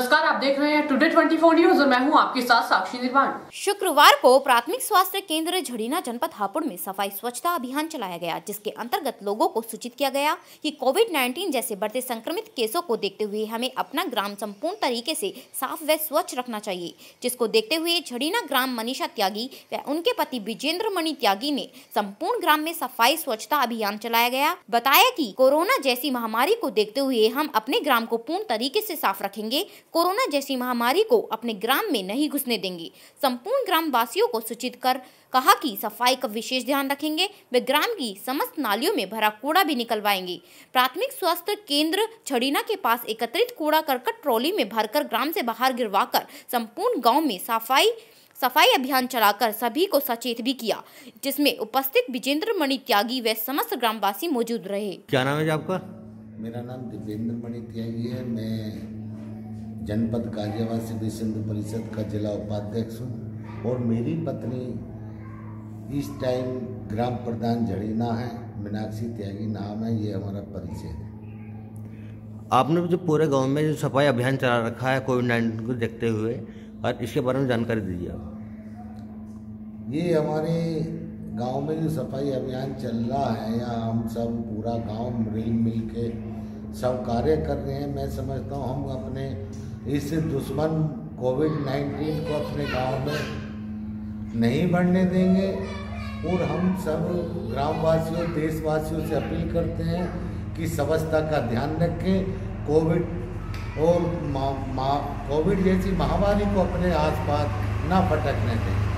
नमस्कार, आप देख रहे हैं टुडे 24 न्यूज और मैं हूं आपके साथ साक्षी निर्वाण। शुक्रवार को प्राथमिक स्वास्थ्य केंद्र झड़ीना जनपद हापुड़ में सफाई स्वच्छता अभियान चलाया गया, जिसके अंतर्गत लोगों को सूचित किया गया कि कोविड-19 जैसे बढ़ते संक्रमित केसों को देखते हुए हमें अपना ग्राम संपूर्ण तरीके से साफ व स्वच्छ रखना चाहिए। जिसको देखते हुए झड़ीना ग्राम मनीषा त्यागी व उनके पति विजेंद्र मणि त्यागी ने संपूर्ण ग्राम में सफाई स्वच्छता अभियान चलाया गया। बताया कि कोरोना जैसी महामारी को देखते हुए हम अपने ग्राम को पूर्ण तरीके से साफ रखेंगे, कोरोना जैसी महामारी को अपने ग्राम में नहीं घुसने देंगे। संपूर्ण ग्राम वासियों को सूचित कर कहा कि सफाई का विशेष ध्यान रखेंगे वे ग्राम की समस्त नालियों में भरा कूड़ा भी निकलवाएंगे। प्राथमिक स्वास्थ्य केंद्र झड़ीना के पास एकत्रित कूड़ा करकट ट्रॉली में भरकर ग्राम से बाहर गिरवाकर संपूर्ण गांव में सफाई अभियान चलाकर सभी को सचेत भी किया, जिसमें उपस्थित विजेंद्र मणि त्यागी व समस्त ग्रामवासी मौजूद रहे। क्या नाम है आपका? मेरा नाम दिव्येंद्र मणि त्यागी है। मैं जनपद गाजियाबाद से विश्व हिंदू परिषद का जिला उपाध्यक्ष हूँ और मेरी पत्नी इस टाइम ग्राम प्रधान झड़ीना है, मीनाक्षी त्यागी नाम है। ये हमारा परिचय है। आपने जो पूरे गांव में जो सफाई अभियान चला रखा है कोविड-19 को देखते हुए, और इसके बारे में जानकारी दीजिए आप। ये हमारे गांव में जो सफाई अभियान चल रहा है, या हम सब पूरा गांव मिल के सब कार्य कर रहे हैं। मैं समझता हूँ हम अपने इस दुश्मन कोविड-19 को अपने गांव में नहीं बढ़ने देंगे और हम सब ग्रामवासियों देशवासियों से अपील करते हैं कि स्वच्छता का ध्यान रखें, कोविड और कोविड जैसी महामारी को अपने आसपास ना फटकने दें।